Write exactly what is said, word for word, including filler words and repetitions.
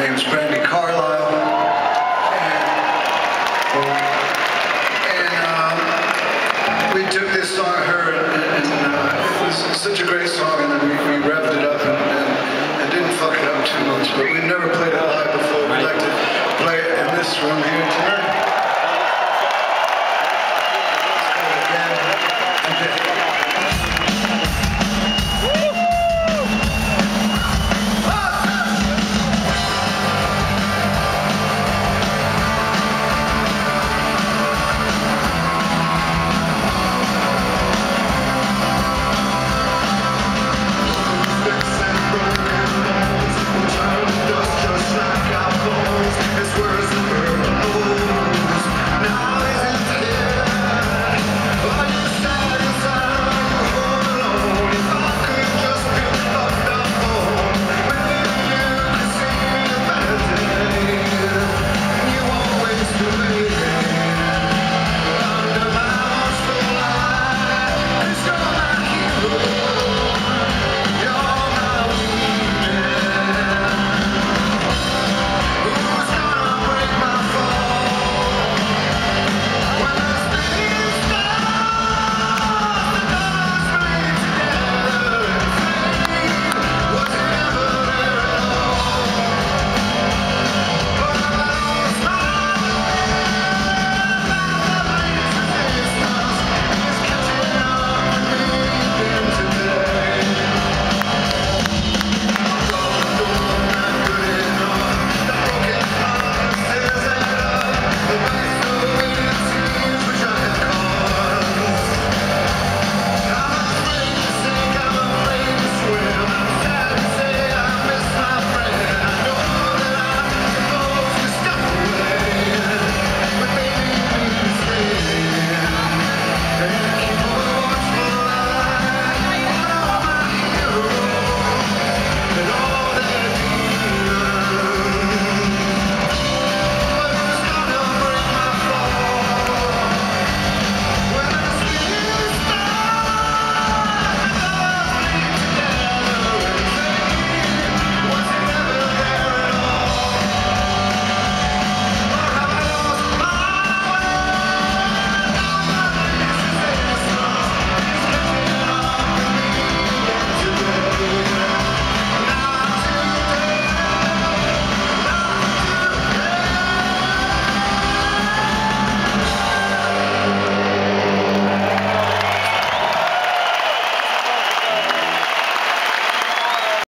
name's Brandi Carlile. And, and um, we took this song, Her, and, and uh, it was such a great song, and then we, we revved it up and, and, and didn't fuck it up too much, but we've never played it live before. We'd like to play it in this room here.